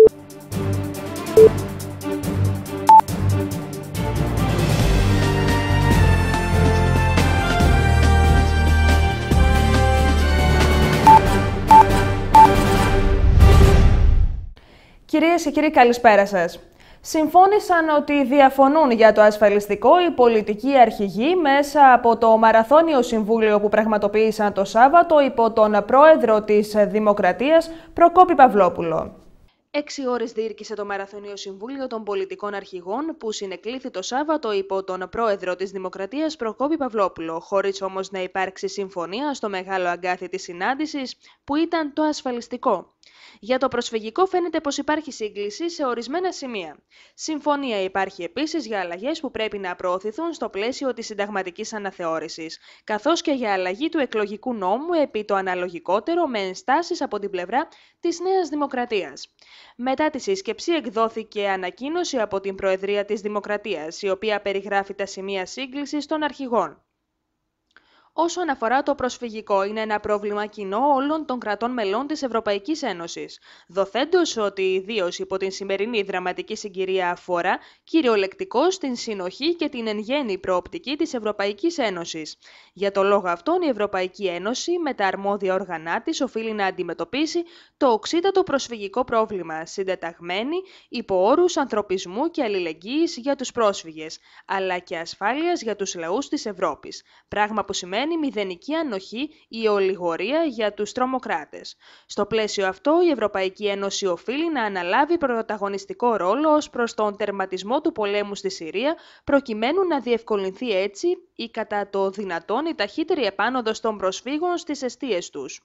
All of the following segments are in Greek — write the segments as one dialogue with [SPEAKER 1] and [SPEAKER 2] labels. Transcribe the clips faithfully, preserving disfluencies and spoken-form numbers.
[SPEAKER 1] Κυρίες και κύριοι, καλησπέρα σας. Συμφώνησαν ότι διαφωνούν για το ασφαλιστικό οι πολιτικοί αρχηγοί μέσα από το Μαραθώνιο Συμβούλιο που πραγματοποίησαν το Σάββατο υπό τον πρόεδρο της Δημοκρατίας, Προκόπη Παυλόπουλο. Έξι ώρες διήρκησε το Μαραθωνίο Συμβούλιο των Πολιτικών Αρχηγών που συνεκλήθη το Σάββατο υπό τον πρόεδρο της Δημοκρατίας Προκόπη Παυλόπουλο, χωρίς όμως να υπάρξει συμφωνία στο μεγάλο αγκάθι της συνάντησης που ήταν το ασφαλιστικό. Για το προσφυγικό φαίνεται πως υπάρχει σύγκληση σε ορισμένα σημεία. Συμφωνία υπάρχει επίσης για αλλαγές που πρέπει να προωθηθούν στο πλαίσιο της συνταγματικής αναθεώρησης, καθώς και για αλλαγή του εκλογικού νόμου επί το αναλογικότερο με ενστάσεις από την πλευρά της Νέας Δημοκρατίας. Μετά τη σύσκεψη εκδόθηκε ανακοίνωση από την Προεδρία της Δημοκρατίας, η οποία περιγράφει τα σημεία σύγκλησης των αρχηγών. Όσον αφορά το προσφυγικό, είναι ένα πρόβλημα κοινό όλων των κρατών μελών της Ευρωπαϊκής Ένωσης, δοθέντως ότι ιδίως υπό την σημερινή δραματική συγκυρία αφορά κυριολεκτικώς την συνοχή και την εν γέννη προοπτική της Ευρωπαϊκής Ένωσης. Για το λόγο αυτόν, η Ευρωπαϊκή Ένωση με τα αρμόδια όργανα της οφείλει να αντιμετωπίσει το οξύτατο προσφυγικό πρόβλημα, συντεταγμένη υπό όρους ανθρωπισμού και αλληλεγγύης για τους πρόσφυγες, αλλά και ασφάλειας για τους λαούς της Ευρώπης, πράγμα που σημαίνει μηδενική ανοχή ή ολιγορία για τους τρομοκράτες. Στο πλαίσιο αυτό, η Ευρωπαϊκή Ένωση οφείλει να αναλάβει πρωταγωνιστικό ρόλο ως προς τον τερματισμό του πολέμου στη Συρία, προκειμένου να διευκολυνθεί έτσι ή κατά το δυνατόν η ταχύτερη επάνωδος των προσφύγων στις εστίες τους.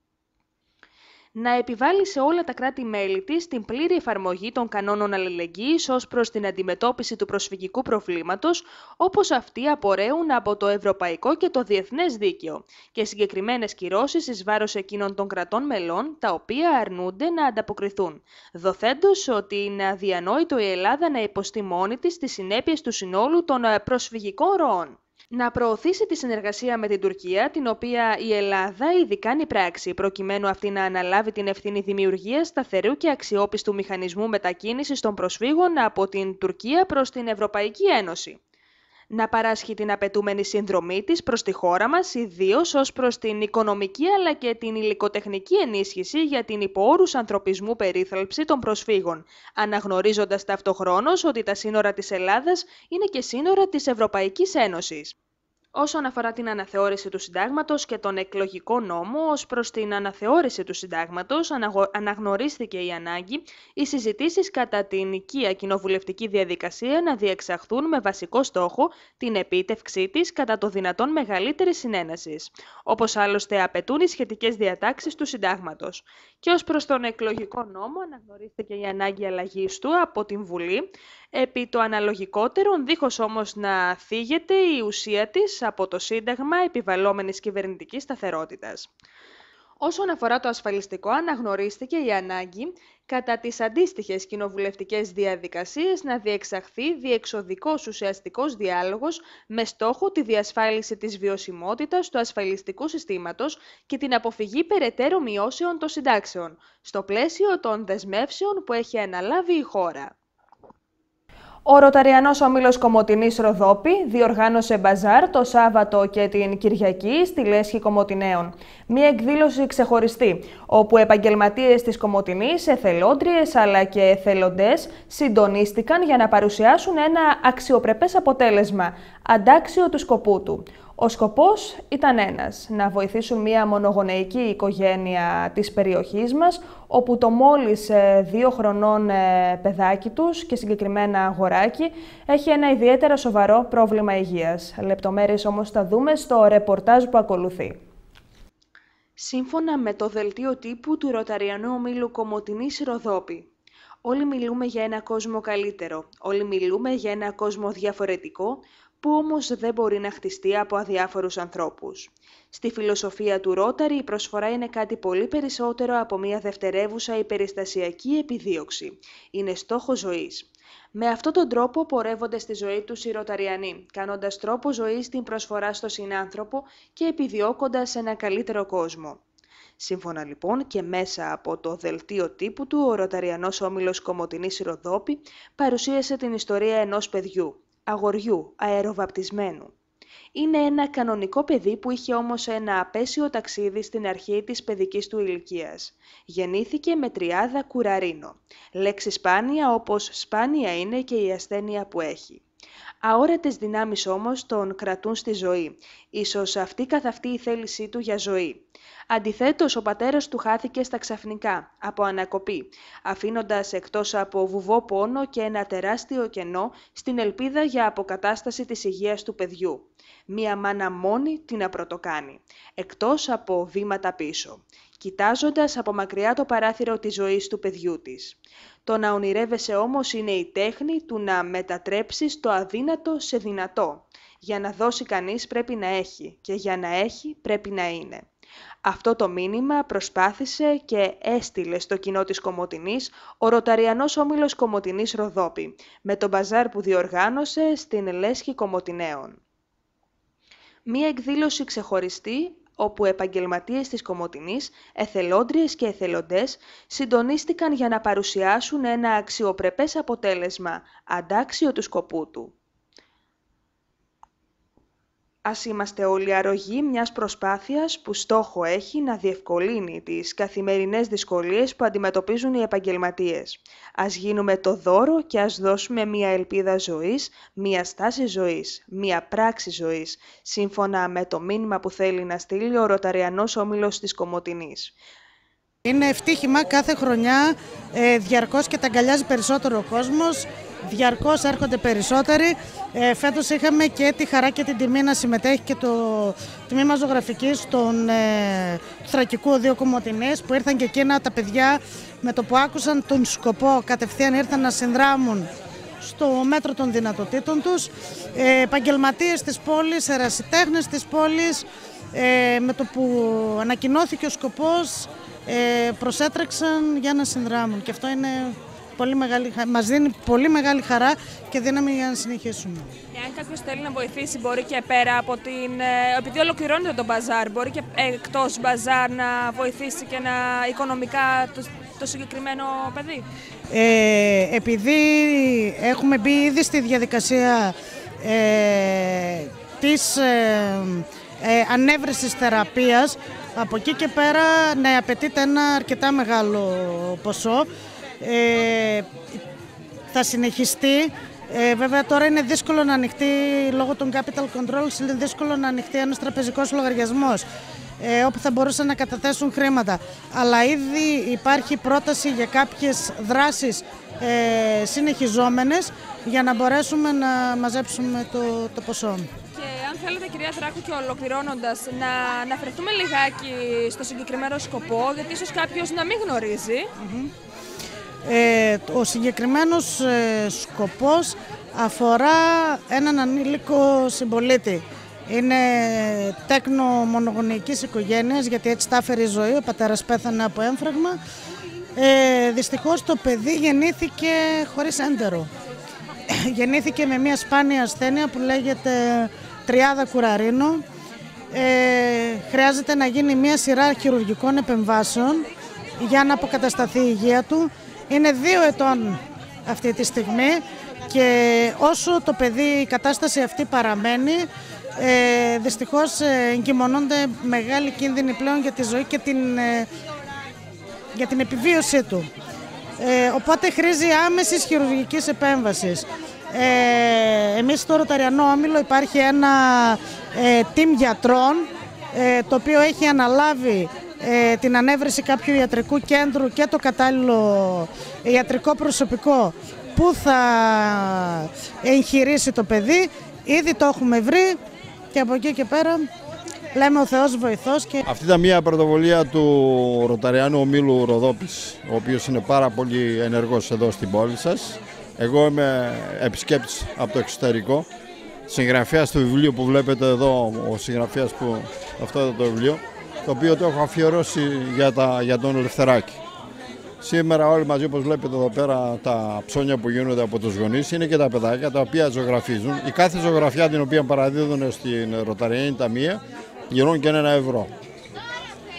[SPEAKER 1] Να επιβάλλει σε όλα τα κράτη-μέλη της την πλήρη εφαρμογή των κανόνων αλληλεγγύης ως προς την αντιμετώπιση του προσφυγικού προβλήματος, όπως αυτοί απορρέουν από το ευρωπαϊκό και το διεθνές δίκαιο, και συγκεκριμένες κυρώσεις εις βάρος εκείνων των κρατών μελών, τα οποία αρνούνται να ανταποκριθούν, δοθέντως ότι είναι αδιανόητο η Ελλάδα να υποστεί μόνη της τις συνέπειες του συνόλου των προσφυγικών ροών. Να προωθήσει τη συνεργασία με την Τουρκία, την οποία η Ελλάδα ήδη κάνει πράξη, προκειμένου αυτή να αναλάβει την ευθύνη δημιουργίας σταθερού και αξιόπιστου μηχανισμού μετακίνησης των προσφύγων από την Τουρκία προς την Ευρωπαϊκή Ένωση. Να παράσχει την απαιτούμενη συνδρομή της προς τη χώρα μας, ιδίως ως προς την οικονομική αλλά και την υλικοτεχνική ενίσχυση για την υπό όρους ανθρωπισμού περίθαλψη των προσφύγων, αναγνωρίζοντας ταυτοχρόνως ότι τα σύνορα της Ελλάδας είναι και σύνορα της Ευρωπαϊκής Ένωσης. Όσον αφορά την αναθεώρηση του Συντάγματος και τον εκλογικό νόμο, ως προς την αναθεώρηση του Συντάγματος αναγνωρίστηκε η ανάγκη οι συζητήσεις κατά την οικία κοινοβουλευτική διαδικασία να διεξαχθούν με βασικό στόχο την επίτευξή της κατά το δυνατόν μεγαλύτερης συνένεσης, όπως άλλωστε απαιτούν οι σχετικές διατάξεις του Συντάγματος. Και ως προς τον εκλογικό νόμο αναγνωρίστηκε η ανάγκη αλλαγής του από την Βουλή, επί το αναλογικότερον, δίχως όμως να θίγεται η ουσία της από το Σύνταγμα επιβαλλόμενης κυβερνητικής σταθερότητας. Όσον αφορά το ασφαλιστικό, αναγνωρίστηκε η ανάγκη κατά τις αντίστοιχες κοινοβουλευτικές διαδικασίες να διεξαχθεί διεξοδικός ουσιαστικός διάλογος με στόχο τη διασφάλιση της βιωσιμότητας του ασφαλιστικού συστήματος και την αποφυγή περαιτέρω μειώσεων των συντάξεων, στο πλαίσιο των δεσμεύσεων που έχει αναλάβει η χώρα. Ο Ρωταριανός Όμιλος Κομοτηνής Ροδόπη διοργάνωσε μπαζάρ το Σάββατο και την Κυριακή στη Λέσχη Κομοτηναίων. Μία εκδήλωση ξεχωριστή, όπου επαγγελματίες της Κομοτηνής, εθελόντριες αλλά και εθελοντές συντονίστηκαν για να παρουσιάσουν ένα αξιοπρεπές αποτέλεσμα, αντάξιο του σκοπού του. Ο σκοπός ήταν ένας, να βοηθήσουν μια μονογονεϊκή οικογένεια της περιοχής μας, όπου το μόλις δύο χρονών παιδάκι τους και συγκεκριμένα αγοράκι έχει ένα ιδιαίτερα σοβαρό πρόβλημα υγείας. Λεπτομέρειες όμως θα δούμε στο ρεπορτάζ που ακολουθεί. Σύμφωνα με το δελτίο τύπου του Ρωταριανού Ομίλου Κομοτηνής Ροδόπη, όλοι μιλούμε για ένα κόσμο καλύτερο, όλοι μιλούμε για ένα κόσμο διαφορετικό, που όμως δεν μπορεί να χτιστεί από αδιάφορους ανθρώπους. Στη φιλοσοφία του Ρόταρι η προσφορά είναι κάτι πολύ περισσότερο από μια δευτερεύουσα υπεριστασιακή επιδίωξη. Είναι στόχος ζωής. Με αυτόν τον τρόπο πορεύονται στη ζωή τους οι Ρωταριανοί, κάνοντας τρόπο ζωής την προσφορά στο συνάνθρωπο και επιδιώκοντας ένα καλύτερο κόσμο. Σύμφωνα λοιπόν και μέσα από το δελτίο τύπου του, ο Ρωταριανός Όμιλος Κομοτηνής Ροδόπη παρουσίασε την ιστορία ενός παιδιού, αγοριού, αεροβαπτισμένου. Είναι ένα κανονικό παιδί που είχε όμως ένα απέσιο ταξίδι στην αρχή της παιδικής του ηλικίας. Γεννήθηκε με τριάδα κουραρίνο. Λέξη σπάνια όπως σπάνια είναι και η ασθένεια που έχει. Αόρατες δυνάμεις όμως τον κρατούν στη ζωή. Ίσως αυτή καθ' αυτή η θέλησή του για ζωή. Αντιθέτως, ο πατέρας του χάθηκε στα ξαφνικά, από ανακοπή, αφήνοντας εκτός από βουβό πόνο και ένα τεράστιο κενό στην ελπίδα για αποκατάσταση της υγείας του παιδιού. Μία μάνα μόνη τι να πρωτοκάνει, εκτός από βήματα πίσω, κοιτάζοντας από μακριά το παράθυρο της ζωής του παιδιού της. Το να ονειρεύεσαι όμως είναι η τέχνη του να μετατρέψεις το αδύνατο σε δυνατό. Για να δώσει κανείς πρέπει να έχει και για να έχει πρέπει να είναι. Αυτό το μήνυμα προσπάθησε και έστειλε στο κοινό της Κομοτηνής ο Ρωταριανός Όμιλος Κομοτηνής Ροδόπη, με τον μπαζάρ που διοργάνωσε στην Λέσχη Κομοτηναίων. Μία εκδήλωση ξεχωριστή, όπου επαγγελματίες της Κομοτηνής, εθελόντριες και εθελοντές, συντονίστηκαν για να παρουσιάσουν ένα αξιοπρεπές αποτέλεσμα, αντάξιο του σκοπού του. Ας είμαστε όλοι αρρωγοί μιας προσπάθειας που στόχο έχει να διευκολύνει τις καθημερινές δυσκολίες που αντιμετωπίζουν οι επαγγελματίες. Ας γίνουμε το δώρο και ας δώσουμε μια ελπίδα ζωής, μια στάση ζωής, μια πράξη ζωής, σύμφωνα με το μήνυμα που θέλει να στείλει ο Ρωταριανός Όμιλος της Κομοτηνής.
[SPEAKER 2] Είναι ευτύχημα κάθε χρονιά, ε, διαρκώς και τα αγκαλιάζει περισσότερο ο κόσμος, διαρκώς έρχονται περισσότεροι. Ε, φέτος είχαμε και τη χαρά και την τιμή να συμμετέχει και το τμήμα ζωγραφικής των ε, Θρακικού Οδείου Κομοτηνής, που ήρθαν και εκείνα τα παιδιά με το που άκουσαν τον σκοπό, κατευθείαν ήρθαν να συνδράμουν στο μέτρο των δυνατοτήτων τους. Ε, επαγγελματίες της πόλης, ερασιτέχνες της πόλης, ε, με το που ανακοινώθηκε ο σκοπός, ε, προσέτρεξαν για να συνδράμουν. Και αυτό είναι πολύ μεγάλη, μας δίνει πολύ μεγάλη χαρά και δύναμη για να συνεχίσουμε.
[SPEAKER 1] Εάν κάποιος θέλει να βοηθήσει, μπορεί και πέρα από την... Επειδή ολοκληρώνεται το μπαζάρ, μπορεί και εκτός μπαζάρ να βοηθήσει και να οικονομικά το, το συγκεκριμένο παιδί.
[SPEAKER 2] Ε, επειδή έχουμε μπει ήδη στη διαδικασία ε, της ε, ε, ανέβρεσης θεραπείας, από εκεί και πέρα ναι, απαιτείται ένα αρκετά μεγάλο ποσό. Ε, θα συνεχιστεί. Ε, βέβαια τώρα είναι δύσκολο να ανοιχτεί, λόγω των capital controls, είναι δύσκολο να ανοιχτεί ένας τραπεζικός λογαριασμός ε, όπου θα μπορούσαν να καταθέσουν χρήματα. Αλλά ήδη υπάρχει πρόταση για κάποιες δράσεις ε, συνεχιζόμενες για να μπορέσουμε να μαζέψουμε το, το ποσό.
[SPEAKER 1] Και αν θέλετε, κυρία Δράκου, και ολοκληρώνοντας, να αναφερθούμε λιγάκι στο συγκεκριμένο σκοπό, γιατί ίσως κάποιος να μην γνωρίζει.
[SPEAKER 2] Mm-hmm. Ε, ο συγκεκριμένος ε, σκοπός αφορά έναν ανήλικο συμπολίτη. Είναι τέκνο μονογονεϊκής οικογένειας, γιατί έτσι τα έφερε η ζωή. Ο πατέρας πέθανε από έμφραγμα. Ε, δυστυχώς το παιδί γεννήθηκε χωρίς έντερο. Γεννήθηκε με μια σπάνια ασθένεια που λέγεται τριάδα κουραρίνο. Ε, χρειάζεται να γίνει μια σειρά χειρουργικών επεμβάσεων για να αποκατασταθεί η υγεία του. Είναι δύο ετών αυτή τη στιγμή και όσο το παιδί, η κατάσταση αυτή παραμένει, ε, δυστυχώς ε, εγκυμονώνται μεγάλοι κίνδυνοι πλέον για τη ζωή και την, ε, για την επιβίωσή του. Ε, οπότε χρήζει άμεσης χειρουργικής επέμβασης. Ε, εμείς στο Ρωταριανό Όμιλο υπάρχει ένα ε, team γιατρών, ε, το οποίο έχει αναλάβει ε, την ανέβρεση κάποιου ιατρικού κέντρου και το κατάλληλο ιατρικό προσωπικό που θα εγχειρήσει το παιδί. Ήδη το έχουμε βρει και από εκεί και πέρα λέμε ο Θεός βοηθός. Και...
[SPEAKER 3] Αυτή ήταν μια πρωτοβουλία του Ρωταριανού Ομίλου Ροδόπης, ο οποίος είναι πάρα πολύ ενεργός εδώ στην πόλη σας. Εγώ είμαι επισκέπτης από το εξωτερικό, συγγραφέας του βιβλίου που βλέπετε εδώ, ο συγγραφέας που αυτό εδώ το βιβλίο, το οποίο το έχω αφιερώσει για, τα, για τον Ελευθεράκη. Σήμερα όλοι μαζί, όπως βλέπετε εδώ πέρα, τα ψώνια που γίνονται από τους γονείς είναι και τα παιδάκια τα οποία ζωγραφίζουν. Η κάθε ζωγραφιά την οποία παραδίδουν στην Ρωταριανή Ταμεία γινούν και ένα ευρώ.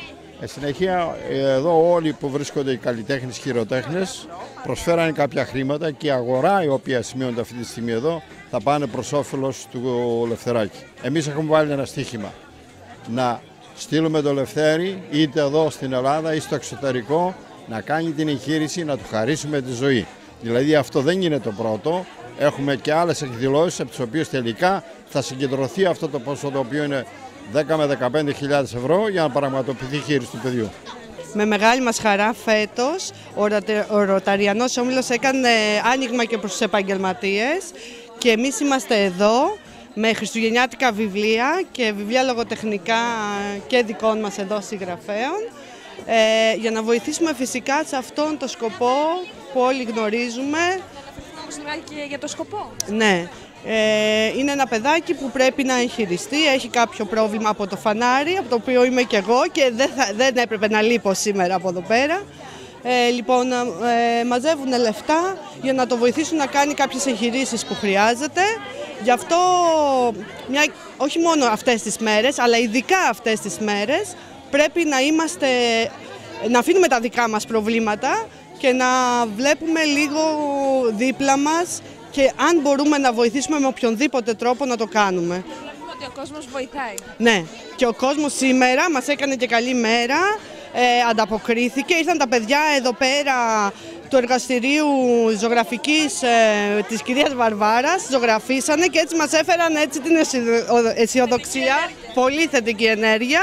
[SPEAKER 3] Εν συνεχεία, εδώ όλοι που βρίσκονται οι καλλιτέχνες, χειροτέχνες, προσφέρανε κάποια χρήματα και η αγορά η οποία σημειώνεται αυτή τη στιγμή εδώ θα πάνε προς όφελος του Λευθεράκη. Εμείς έχουμε βάλει ένα στοίχημα να στείλουμε το Λευθέρη είτε εδώ στην Ελλάδα είτε στο εξωτερικό να κάνει την εγχείρηση να του χαρίσουμε τη ζωή. Δηλαδή αυτό δεν είναι το πρώτο. Έχουμε και άλλες εκδηλώσεις από τις οποίες τελικά θα συγκεντρωθεί αυτό το ποσό το οποίο είναι δέκα με δεκαπέντε χιλιάδες ευρώ για να πραγματοποιηθεί η χείριση του παιδιού.
[SPEAKER 4] Με μεγάλη μας χαρά φέτος ο Ρωταριανός Όμιλος έκανε άνοιγμα και προς τους επαγγελματίες και εμείς είμαστε εδώ με χριστουγεννιάτικα βιβλία και βιβλία λογοτεχνικά και δικών μας εδώ συγγραφέων ε, για να βοηθήσουμε φυσικά σε αυτόν τον σκοπό που όλοι γνωρίζουμε.
[SPEAKER 1] Και για το σκοπό.
[SPEAKER 4] Ναι. Ε, είναι ένα παιδάκι που πρέπει να εγχειριστεί, έχει κάποιο πρόβλημα από το φανάρι, από το οποίο είμαι και εγώ και δεν, θα, δεν έπρεπε να λείπω σήμερα από εδώ πέρα. Ε, λοιπόν, ε, μαζεύουν λεφτά για να το βοηθήσουν να κάνει κάποιες εγχειρήσεις που χρειάζεται. Γι' αυτό, μια, όχι μόνο αυτές τις μέρες, αλλά ειδικά αυτές τις μέρες, πρέπει να είμαστε, να αφήνουμε τα δικά μας προβλήματα και να βλέπουμε λίγο δίπλα μας και αν μπορούμε να βοηθήσουμε με οποιονδήποτε τρόπο να το κάνουμε.
[SPEAKER 1] Βλέπουμε ότι ο κόσμος βοηθάει.
[SPEAKER 4] Ναι, και ο κόσμος σήμερα μας έκανε και καλή μέρα, ε, ανταποκρίθηκε. Ήρθαν τα παιδιά εδώ πέρα του εργαστηρίου ζωγραφικής ε, της κυρίας Βαρβάρας, ζωγραφίσανε και έτσι μας έφεραν έτσι την αισιοδοξία, πολύ θετική ενέργεια.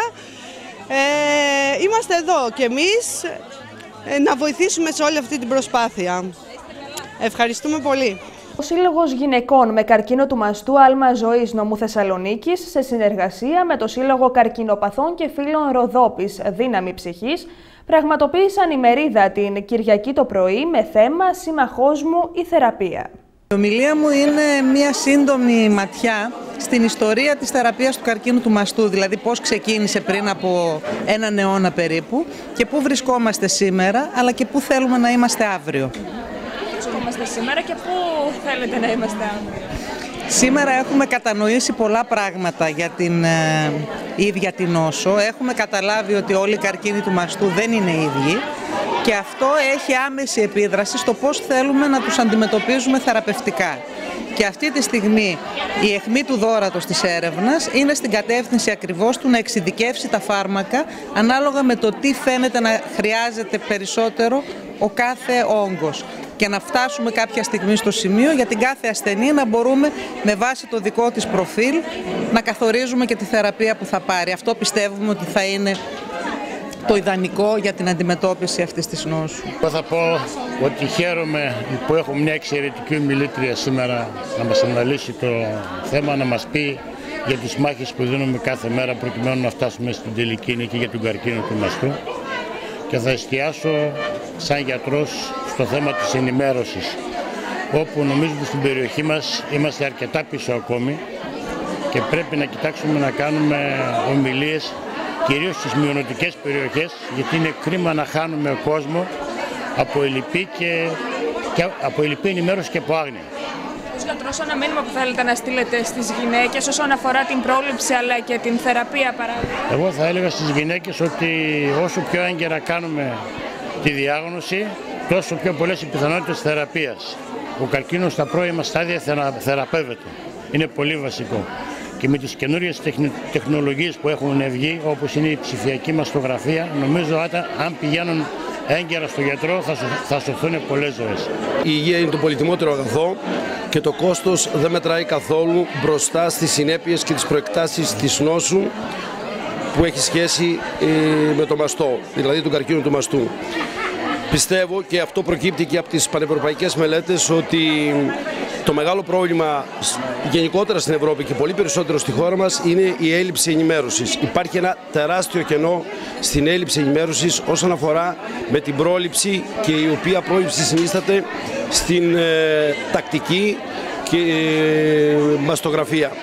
[SPEAKER 4] Ε, είμαστε εδώ και εμείς ε, να βοηθήσουμε σε όλη αυτή την προσπάθεια. Ευχαριστούμε πολύ.
[SPEAKER 1] Ο Σύλλογος Γυναικών με Καρκίνο του Μαστού Άλμα Ζωής Νομού Θεσσαλονίκης, σε συνεργασία με το Σύλλογο Καρκινοπαθών και Φίλων Ροδόπης Δύναμη Ψυχής, πραγματοποίησαν ημερίδα την Κυριακή το πρωί με θέμα «Σύμμαχός μου η θεραπεία».
[SPEAKER 5] Η ομιλία μου είναι μια σύντομη ματιά στην ιστορία της θεραπείας του καρκίνου του μαστού, δηλαδή πώς ξεκίνησε πριν από έναν αιώνα περίπου και πού βρισκόμαστε σήμερα, αλλά και πού θέλουμε να είμαστε αύριο.
[SPEAKER 1] Βρισκόμαστε σήμερα και πού θέλετε να είμαστε αύριο?
[SPEAKER 5] Σήμερα έχουμε κατανοήσει πολλά πράγματα για την ε, ίδια την νόσο. Έχουμε καταλάβει ότι όλοι οι καρκίνοι του μαστού δεν είναι ίδιοι και αυτό έχει άμεση επίδραση στο πώς θέλουμε να τους αντιμετωπίζουμε θεραπευτικά. Και αυτή τη στιγμή η αιχμή του δώρατος της έρευνας είναι στην κατεύθυνση ακριβώς του να εξειδικεύσει τα φάρμακα ανάλογα με το τι φαίνεται να χρειάζεται περισσότερο ο κάθε όγκος και να φτάσουμε κάποια στιγμή στο σημείο για την κάθε ασθενή να μπορούμε με βάση το δικό της προφίλ να καθορίζουμε και τη θεραπεία που θα πάρει. Αυτό πιστεύουμε ότι θα είναι το ιδανικό για την αντιμετώπιση αυτής της νόσου.
[SPEAKER 6] Εγώ θα πω ότι χαίρομαι που έχω μια εξαιρετική ομιλήτρια σήμερα να μας αναλύσει το θέμα, να μας πει για τις μάχες που δίνουμε κάθε μέρα προκειμένου να φτάσουμε στην τελική νίκη για τον καρκίνο του μαστού. Και θα εστιάσω σαν γιατρός στο θέμα της ενημέρωσης, όπου νομίζω ότι στην περιοχή μας είμαστε αρκετά πίσω ακόμη και πρέπει να κοιτάξουμε να κάνουμε ομιλίες κυρίως στις μειονοτικές περιοχές, γιατί είναι κρίμα να χάνουμε κόσμο από ελλειπή, και, και, από ελλειπή ενημέρωση και από άγνοια.
[SPEAKER 1] Ως γιατρός, ένα μήνυμα που θέλετε να στείλετε στις γυναίκες όσον αφορά την πρόληψη αλλά και την θεραπεία παράδειγμα?
[SPEAKER 6] Εγώ θα έλεγα στις γυναίκες ότι όσο πιο έγκαιρα κάνουμε τη διάγνωση, τόσο πιο πολλές οι πιθανότητες θεραπείας. Ο καρκίνος στα πρώιμα στάδια θεραπεύεται. Είναι πολύ βασικό. Και με τις καινούριες τεχνολογίες που έχουν βγει, όπως είναι η ψηφιακή μαστογραφία, νομίζω αν πηγαίνουν έγκαιρα στο γιατρό θα, θα σωθούν πολλές ζωές.
[SPEAKER 7] Η υγεία είναι το πολυτιμότερο αγαθό και το κόστος δεν μετράει καθόλου μπροστά στις συνέπειες και τις προεκτάσεις της νόσου που έχει σχέση με το μαστό, δηλαδή τον καρκίνο του μαστού. Πιστεύω, και αυτό προκύπτει και από τις πανευρωπαϊκές μελέτες, ότι το μεγάλο πρόβλημα γενικότερα στην Ευρώπη και πολύ περισσότερο στη χώρα μας είναι η έλλειψη ενημέρωσης. Υπάρχει ένα τεράστιο κενό στην έλλειψη ενημέρωσης όσον αφορά με την πρόληψη, και η οποία πρόληψη συνίσταται στην ε, τακτική και ε, μαστογραφία.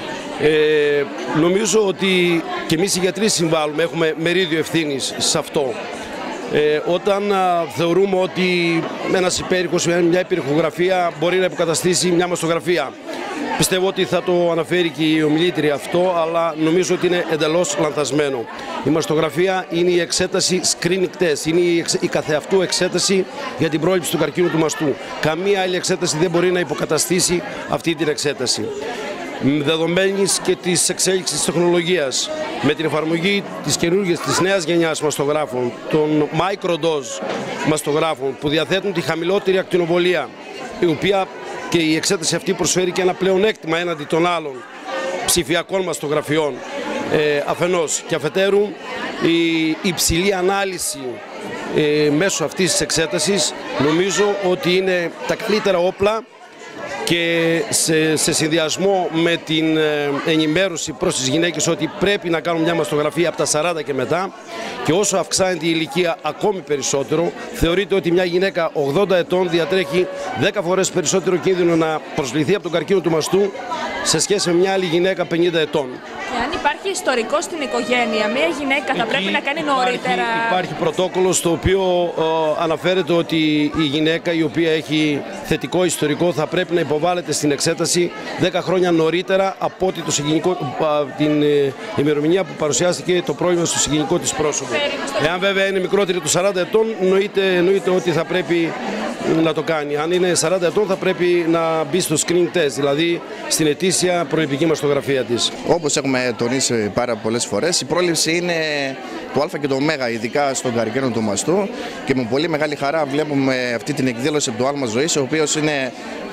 [SPEAKER 7] Ε, νομίζω ότι και εμείς οι γιατροί συμβάλλουμε, έχουμε μερίδιο ευθύνης σε αυτό. Ε, όταν α, θεωρούμε ότι ένας υπέρηχος, μια υπερηχογραφία μπορεί να υποκαταστήσει μια μαστογραφία. Πιστεύω ότι θα το αναφέρει και η ομιλήτρια αυτό, αλλά νομίζω ότι είναι εντελώς λανθασμένο. Η μαστογραφία είναι η εξέταση screening test, είναι η, εξ, η καθεαυτού εξέταση για την πρόληψη του καρκίνου του μαστού. Καμία άλλη εξέταση δεν μπορεί να υποκαταστήσει αυτή την εξέταση. Δεδομένης και της εξέλιξης της τεχνολογίας, με την εφαρμογή της καινούργιας, της νέας γενιάς μαστογράφων, των microdose μαστογράφων που διαθέτουν τη χαμηλότερη ακτινοβολία, η οποία και η εξέταση αυτή προσφέρει και ένα πλεονέκτημα έναντι των άλλων ψηφιακών μαστογραφιών ε, αφενός, και αφετέρου η υψηλή ανάλυση ε, μέσω αυτής της εξέτασης νομίζω ότι είναι τα καλύτερα όπλα, και σε, σε συνδυασμό με την ε, ενημέρωση προς τις γυναίκες ότι πρέπει να κάνουν μια μαστογραφία από τα σαράντα και μετά, και όσο αυξάνεται η ηλικία ακόμη περισσότερο, θεωρείται ότι μια γυναίκα ογδόντα ετών διατρέχει δέκα φορές περισσότερο κίνδυνο να προσληφθεί από τον καρκίνο του μαστού σε σχέση με μια άλλη γυναίκα πενήντα ετών.
[SPEAKER 1] Και αν υπάρχει ιστορικό στην οικογένεια, μια γυναίκα θα
[SPEAKER 7] Εκεί
[SPEAKER 1] πρέπει να κάνει νωρίτερα.
[SPEAKER 7] Υπάρχει, υπάρχει πρωτόκολλο στο οποίο ε, αναφέρεται ότι η γυναίκα η οποία έχει θετικό ιστορικό θα πρέπει να υποβάλλεται στην εξέταση δέκα χρόνια νωρίτερα από ότι το συγγενικό, την ε, ημερομηνία που παρουσιάστηκε το πρόβλημα στο συγγενικό της πρόσωπο. Εάν βέβαια είναι μικρότερη των σαράντα ετών, εννοείται, εννοείται ότι θα πρέπει να το κάνει. Αν είναι σαράντα ετών θα πρέπει να μπει στο screening test, δηλαδή στην ετήσια προληπτική μαστογραφία της.
[SPEAKER 8] Όπως έχουμε τονίσει πάρα πολλές φορές, η πρόληψη είναι το α και το ω, ειδικά στον καρκίνο του μαστού, και με πολύ μεγάλη χαρά βλέπουμε αυτή την εκδήλωση από το άλμα ζωής, ο οποίος είναι,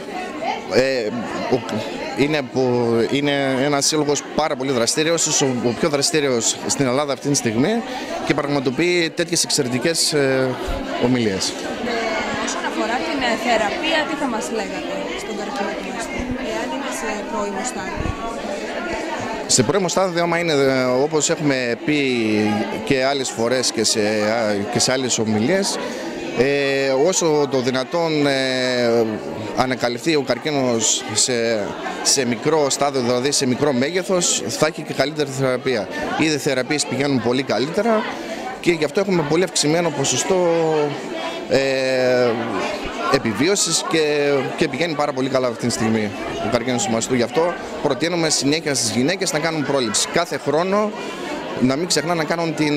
[SPEAKER 8] ε, ο, είναι, που, είναι ένας σύλλογος πάρα πολύ δραστήριος, ο, ο πιο δραστήριος στην Ελλάδα αυτή τη στιγμή, και πραγματοποιεί τέτοιες εξαιρετικές ε, ομιλίες.
[SPEAKER 1] Όσον αφορά την θεραπεία, τι θα μας λέγατε στον καρκίνο του μαστού, εάν είναι σε πρώιμο στάδιο?
[SPEAKER 8] Σε πρώιμο στάδιο, άμα είναι, όπως έχουμε πει και άλλες φορές και σε, και σε άλλες ομιλίες, ε, όσο το δυνατόν ε, ανακαλυφθεί ο καρκίνος σε, σε μικρό στάδιο, δηλαδή σε μικρό μέγεθος, θα έχει και καλύτερη θεραπεία. Ήδη οι θεραπείες πηγαίνουν πολύ καλύτερα και γι' αυτό έχουμε πολύ αυξημένο ποσοστό ε, επιβίωσης και, και πηγαίνει πάρα πολύ καλά αυτή τη στιγμή ο καρκίνος του μαστού. Γι' αυτό προτείνουμε συνέχεια στις γυναίκες να κάνουν πρόληψη. Κάθε χρόνο να μην ξεχνά να κάνουν την,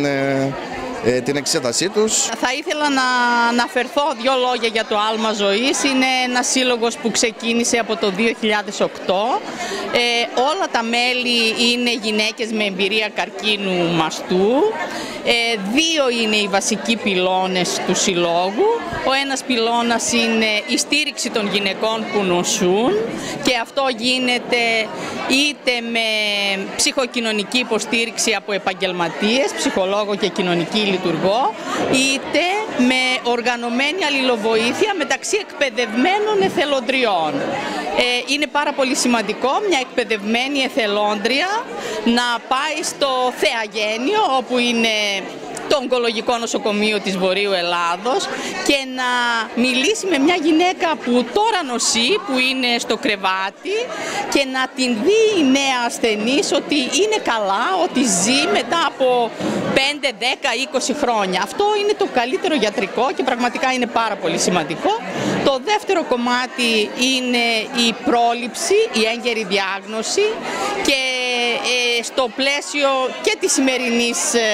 [SPEAKER 8] ε, την εξέτασή τους.
[SPEAKER 9] Θα ήθελα να αναφερθώ δύο λόγια για το Άλμα Ζωής. Είναι ένας σύλλογος που ξεκίνησε από το δύο χιλιάδες οκτώ. Ε, όλα τα μέλη είναι γυναίκες με εμπειρία καρκίνου μαστού. Ε, δύο είναι οι βασικοί πυλώνες του συλλόγου. Ο ένας πυλώνας είναι η στήριξη των γυναικών που νοσούν, και αυτό γίνεται είτε με ψυχοκοινωνική υποστήριξη από επαγγελματίες, ψυχολόγο και κοινωνική λειτουργό, είτε με οργανωμένη αλληλοβοήθεια μεταξύ εκπαιδευμένων εθελοντριών. Ε, είναι πάρα πολύ σημαντικό μια εκπαιδευμένη εθελόντρια να πάει στο Θεαγένιο, όπου είναι το ογκολογικό νοσοκομείο της Βορείου Ελλάδος, και να μιλήσει με μια γυναίκα που τώρα νοσεί, που είναι στο κρεβάτι, και να την δει η νέα ασθενής ότι είναι καλά, ότι ζει μετά από πέντε, δέκα, είκοσι χρόνια. Αυτό είναι το καλύτερο γιατρικό και πραγματικά είναι πάρα πολύ σημαντικό. Το δεύτερο κομμάτι είναι η πρόληψη, η έγκαιρη διάγνωση, και ε, στο πλαίσιο και της σημερινής ε,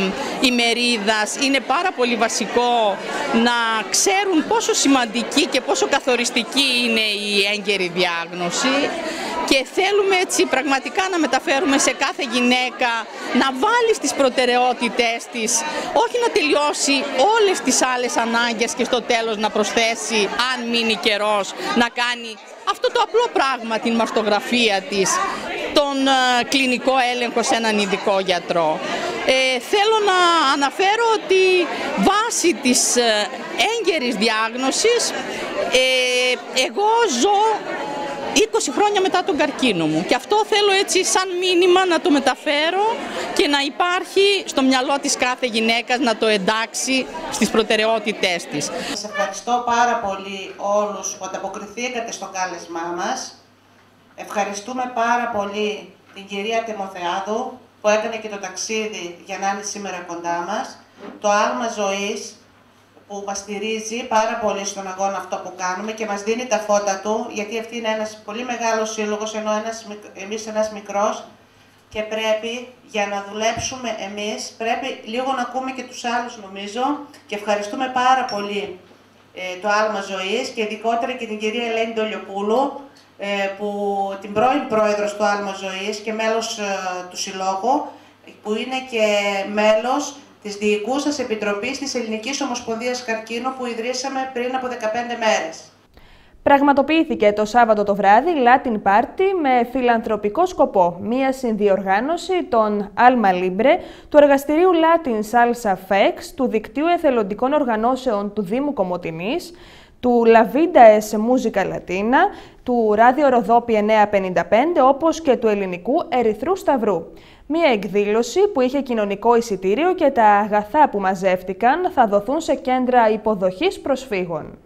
[SPEAKER 9] ημερίδας είναι πάρα πολύ βασικό να ξέρουν πόσο σημαντική και πόσο καθοριστική είναι η έγκαιρη διάγνωση, και θέλουμε έτσι πραγματικά να μεταφέρουμε σε κάθε γυναίκα να βάλει στις προτεραιότητές της, όχι να τελειώσει όλες τις άλλες ανάγκες και στο τέλος να προσθέσει, αν μείνει καιρός, να κάνει αυτό το απλό πράγμα, την μαστογραφία της, τον uh, κλινικό έλεγχο σε έναν ειδικό γιατρό. Ε, θέλω να αναφέρω ότι βάσει της uh, έγκαιρης διάγνωσης ε, εγώ ζω είκοσι χρόνια μετά τον καρκίνο μου, και αυτό θέλω έτσι σαν μήνυμα να το μεταφέρω και να υπάρχει στο μυαλό της κάθε γυναίκας, να το εντάξει στις προτεραιότητές της.
[SPEAKER 10] Σας ευχαριστώ πάρα πολύ όλους που ανταποκριθήκατε στο κάλεσμά μας. Ευχαριστούμε πάρα πολύ την κυρία Τιμοθεάδου που έκανε και το ταξίδι για να είναι σήμερα κοντά μας. Το Άλμα Ζωής που μας στηρίζει πάρα πολύ στον αγώνα αυτό που κάνουμε και μας δίνει τα φώτα του, γιατί αυτή είναι ένας πολύ μεγάλος σύλλογος, ενώ ένας, εμείς ένας μικρός, και πρέπει για να δουλέψουμε εμείς, πρέπει λίγο να ακούμε και τους άλλους νομίζω, και ευχαριστούμε πάρα πολύ ε, το Άλμα Ζωής και ειδικότερα και την κυρία Ελένη Ντολιοπούλου, ε, που την πρώην πρόεδρος του Άλμα Ζωής και μέλος ε, του Συλλόγου, που είναι και μέλος της Διοικούσας Επιτροπής της Ελληνικής Ομοσπονδίας Καρκίνου που ιδρύσαμε πριν από δεκαπέντε μέρες.
[SPEAKER 1] Πραγματοποιήθηκε το Σάββατο το βράδυ Latin Party με φιλανθρωπικό σκοπό, μία συνδιοργάνωση των Alma Libre, του εργαστηρίου Latin Salsa Fex, του Δικτύου Εθελοντικών Οργανώσεων του Δήμου Κομοτηνής, του La Vida es Musica Latina, του Ράδιο Ροδόπη εννιακόσια πενήντα πέντε, όπως και του Ελληνικού Ερυθρού Σταυρού. Μία εκδήλωση που είχε κοινωνικό εισιτήριο και τα αγαθά που μαζεύτηκαν θα δοθούν σε κέντρα υποδοχής προσφύγων.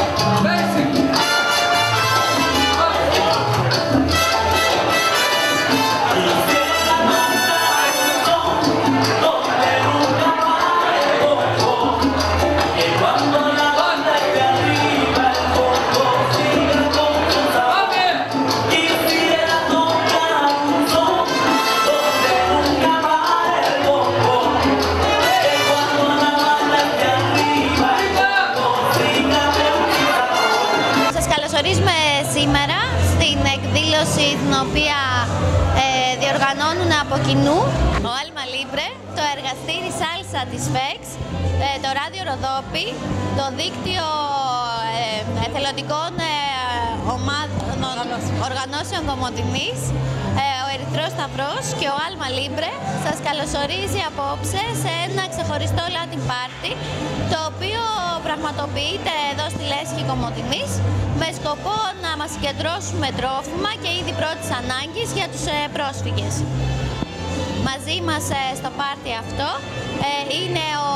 [SPEAKER 11] Σήμερα στην εκδήλωση την οποία ε, διοργανώνουν από κοινού ο Alma Libre, το εργαστήρι Σάλσα της Fex, ε, το Ράδιο Ροδόπη, το Δίκτυο ε, Εθελοντικών ε, ομάδων, Οργανώσεων Κομοτηνής, ε, ο Ερυθρός Σταυρός και ο Alma Libre σας καλωσορίζει απόψε σε ένα ξεχωριστό Latin Party, το οποίο πραγματοποιείται εδώ στη Λέσχη Κομοτηνής με σκοπό να μας συγκεντρώσουμε τρόφιμα και είδη πρώτης ανάγκης για τους πρόσφυγες. Μαζί μας στο πάρτι αυτό είναι ο,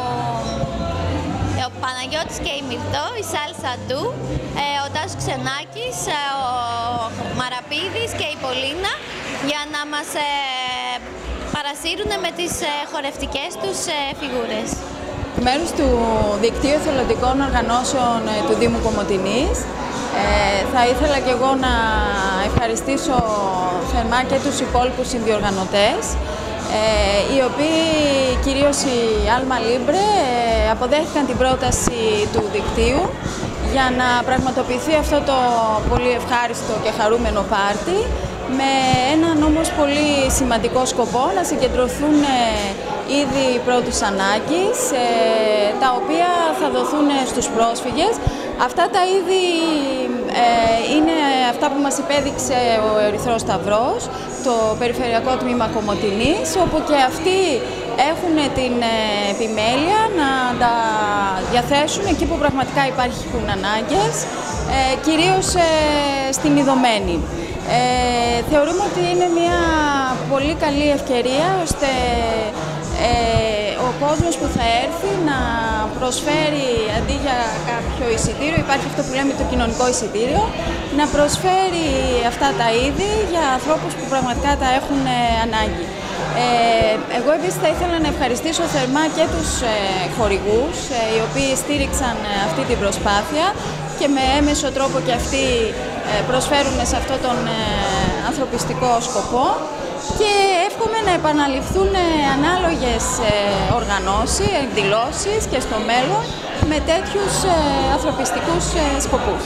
[SPEAKER 11] ο Παναγιώτης και η Μυρτώ, η Σάλσα Ντου, ο Τάσος Ξενάκης, ο Μαραπίδης και η Πολίνα, για να μας παρασύρουν με τις χορευτικές τους φιγούρες.
[SPEAKER 12] Μέρος του Δικτύου Εθελοντικών Οργανώσεων του Δήμου Κομοτηνής, ε, θα ήθελα και εγώ να ευχαριστήσω θερμά και τους υπόλοιπους συνδιοργανωτές, ε, οι οποίοι, κυρίως η Alma Libre, ε, αποδέχτηκαν την πρόταση του δικτύου για να πραγματοποιηθεί αυτό το πολύ ευχάριστο και χαρούμενο πάρτι, με έναν όμως πολύ σημαντικό σκοπό να συγκεντρωθούν είδη πρώτης ανάγκης, τα οποία θα δοθούν στους πρόσφυγες. Αυτά τα είδη είναι αυτά που μας υπέδειξε ο Ερυθρός Σταυρός, το Περιφερειακό Τμήμα Κομοτηνής, όπου και αυτοί έχουν την επιμέλεια να τα διαθέσουν εκεί που πραγματικά υπάρχουν ανάγκες, κυρίως στην Ιδωμένη. Ε, θεωρούμε ότι είναι μια πολύ καλή ευκαιρία ώστε ε, ο κόσμος που θα έρθει να προσφέρει, αντί για κάποιο εισιτήριο, υπάρχει αυτό που λέμε το κοινωνικό εισιτήριο, να προσφέρει αυτά τα είδη για ανθρώπους που πραγματικά τα έχουν ε, ανάγκη. Ε, εγώ επίσης θα ήθελα να ευχαριστήσω θερμά και τους ε, χορηγούς, ε, οι οποίοι στήριξαν ε, αυτή την προσπάθεια και με έμεσο τρόπο και αυτοί ε, προσφέρουν σε αυτόν τον ε, ανθρωπιστικό σκοπό, και εύχομαι να επαναληφθούν ε, ανάλογες ε, οργανώσεις, εκδηλώσεις και στο μέλλον με τέτοιους ε, ανθρωπιστικούς ε, σκοπούς.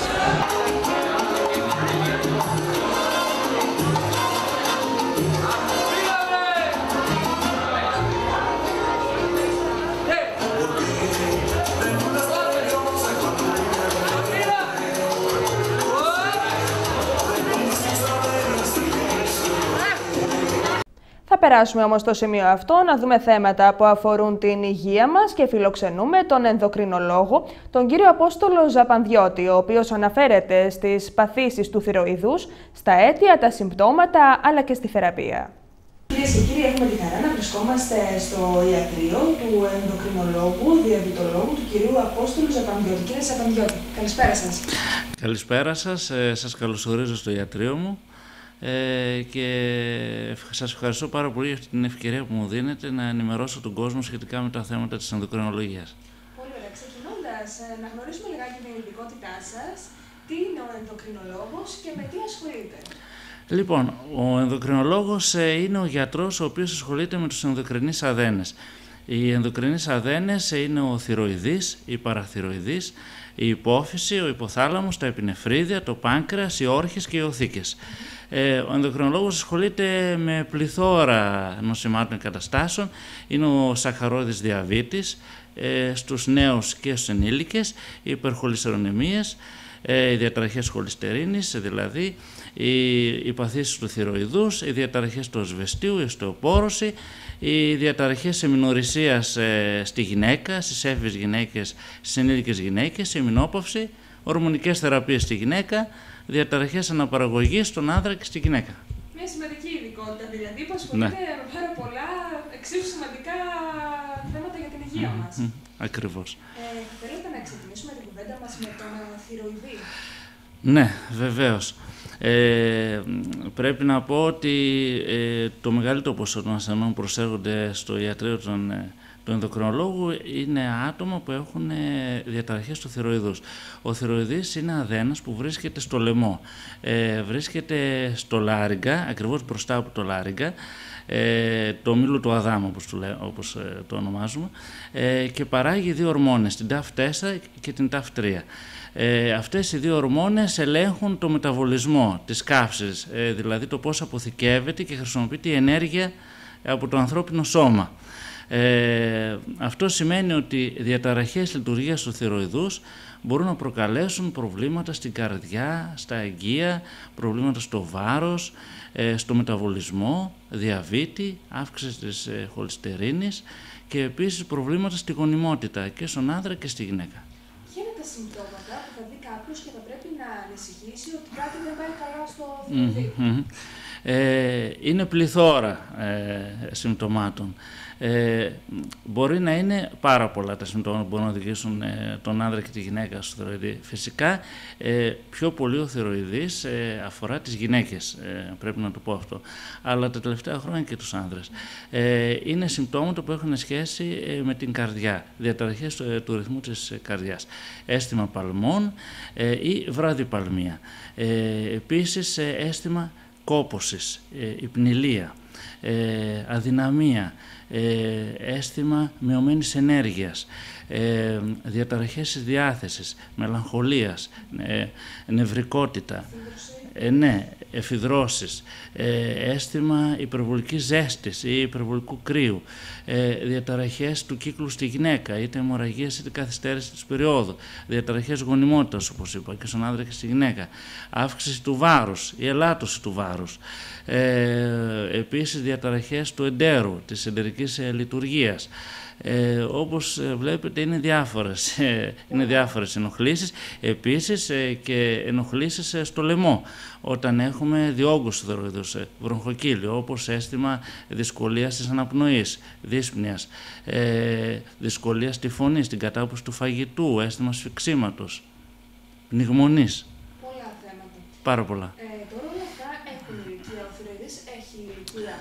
[SPEAKER 1] Θα περάσουμε όμως στο σημείο αυτό να δούμε θέματα που αφορούν την υγεία μας και φιλοξενούμε τον ενδοκρινολόγο, τον κύριο Απόστολο Ζαπανδιώτη, ο οποίος αναφέρεται στις παθήσεις του θηροειδούς, στα αίτια, τα συμπτώματα αλλά και στη θεραπεία.
[SPEAKER 13] Κυρίες και κύριοι, έχουμε τη χαρά να βρισκόμαστε στο ιατρείο του ενδοκρινολόγου, διαβητολόγου, του κυρίου Απόστολου Ζαπανδιώτη. Κύριε Ζαπανδιώτη, καλησπέρα σας.
[SPEAKER 14] Καλησπέρα σας, ε, σας καλωσορίζω στο ιατρείο μου. Ε, και σας ευχαριστώ πάρα πολύ για αυτή την ευκαιρία που μου δίνετε να ενημερώσω τον κόσμο σχετικά με τα θέματα της ενδοκρινολογίας.
[SPEAKER 13] Πολύ ωραία. Ξεκινώ σας, να γνωρίσουμε λιγάκι την ειδικότητά σας, τι είναι ο ενδοκρινολόγος και με τι ασχολείται.
[SPEAKER 14] Λοιπόν, ο ενδοκρινολόγος είναι ο γιατρός ο οποίος ασχολείται με τους ενδοκρινείς αδένες. Οι ενδοκρινείς αδένες είναι ο θηροειδής, η παραθηροειδής, η υπόφυση, ο υποθάλαμος, τα επινεφρίδια, το πάνκρεας, οι όρχες και οι οθήκες. Ε, ο ενδοκρινολόγος ασχολείται με πληθώρα νοσημάτων και καταστάσεων. Είναι ο σαχαρώδης διαβήτης ε, στους νέους και στους ενήλικες, οι υπερχολυστεροναιμίες, ε, οι διαταραχές χολυστερίνης, δηλαδή οι, οι παθήσεις του θηροειδούς, οι διαταραχές του ασβεστίου, η οστεοπόρωση, οι διαταραχές εμινορρησίας ε, στη γυναίκα, στις έφηβες γυναίκες, στις ενήλικες γυναίκες, η εμινόπαυση, ορμονικές θεραπείες στη γυναίκα, διαταραχές αναπαραγωγής στον άντρα και στη γυναίκα.
[SPEAKER 13] Μια σημαντική ειδικότητα δηλαδή που ασχολείται ναι. με πάρα πολλά εξίσου σημαντικά θέματα για την υγεία mm, μας.
[SPEAKER 14] Mm, ακριβώς.
[SPEAKER 13] Ε, θέλετε να ξεκινήσουμε την κουβέντα μας με τον θηροειδή.
[SPEAKER 14] Ναι, βεβαίως. Ε, πρέπει να πω ότι ε, το μεγαλύτερο ποσό των ασθενών που προσέρχονται στο ιατρείο των, ε, του ενδοκρινολόγου είναι άτομα που έχουν ε, διαταραχές του θηροειδούς. Ο θηροειδής είναι αδένας που βρίσκεται στο λαιμό. Ε, βρίσκεται στο λάριγκα, ακριβώς μπροστά από το λάριγκα, ε, το ομίλου του Αδάμ, όπως, το, λέ, όπως ε, το ονομάζουμε, ε, και παράγει δύο ορμόνες, την ταφ τέσσερα και την ταφ τρία. Ε, αυτές οι δύο ορμόνες ελέγχουν το μεταβολισμό της καύσης, ε, δηλαδή το πώς αποθηκεύεται και χρησιμοποιείται η ενέργεια από το ανθρώπινο σώμα. Ε, αυτό σημαίνει ότι διαταραχές λειτουργίας του θηροειδούς μπορούν να προκαλέσουν προβλήματα στην καρδιά, στα αιγεία, προβλήματα στο βάρος, ε, στο μεταβολισμό, διαβήτη, αύξηση της ε, χολυστερίνης και επίσης προβλήματα στη γονιμότητα και στον άνδρα και στη γυναίκα.
[SPEAKER 13] Ποια είναι τα συμπτώματα που θα δει κάποιος και θα πρέπει να ανησυχήσει ότι κάτι δεν πάει καλά στο θηροειδή?
[SPEAKER 14] Mm-hmm. Ε, είναι πληθώρα ε, συμπτωμάτων. Ε, μπορεί να είναι πάρα πολλά τα συμπτώματα που μπορούν να οδηγήσουν ε, τον άνδρα και τη γυναίκα στο θηροειδή. Φυσικά, ε, πιο πολύ ο θηροειδής ε, αφορά τις γυναίκες, ε, πρέπει να το πω αυτό. Αλλά τα τελευταία χρόνια και τους άνδρες. Ε, είναι συμπτώματα που έχουν σχέση ε, με την καρδιά, διαταραχές ε, του ρυθμού της ε, καρδιάς. Αίσθημα παλμών ε, ή βραδιπαλμία. Ε, επίσης, ε, αίσθημα κόπωσης, ε, υπνηλία, ε, αδυναμία, ε, αίσθημα μειωμένης ενέργειας, ε, διαταραχές της διάθεσης, μελαγχολίας, ε, νευρικότητα, ε, ναι, εφιδρώσεις, ε, αίσθημα υπερβολικής ζέστης ή υπερβολικού κρύου, ε, διαταραχές του κύκλου στη γυναίκα, είτε αιμορραγίες είτε καθυστέρηση της περίοδου, διαταραχές γονιμότητας, όπως είπα, και στον άντρα και στη γυναίκα, αύξηση του βάρους ή ελάττωση του βάρους, ε, επίσης διαταραχές του εντέρου, της εντερικής ε, λειτουργίας. Ε, όπως βλέπετε είναι διάφορες, ε, είναι διάφορες ενοχλήσεις, επίσης ε, και ενοχλήσεις ε, στο λαιμό, όταν έχουμε διόγκους του θηροειδούς, ε, βροχοκύλιο, όπως αίσθημα δυσκολίας της αναπνοής, δύσπνοιας, ε, δυσκολία στη φωνή, στην κατάπτωση του φαγητού, αίσθημα σφιξίματος, πνιγμονής.
[SPEAKER 13] Πολλά θέματα.
[SPEAKER 14] Πάρα πολλά.
[SPEAKER 13] Ε, τώρα όλα αυτά έχουν ηλικία, ο θηροειδής έχει ηλικία?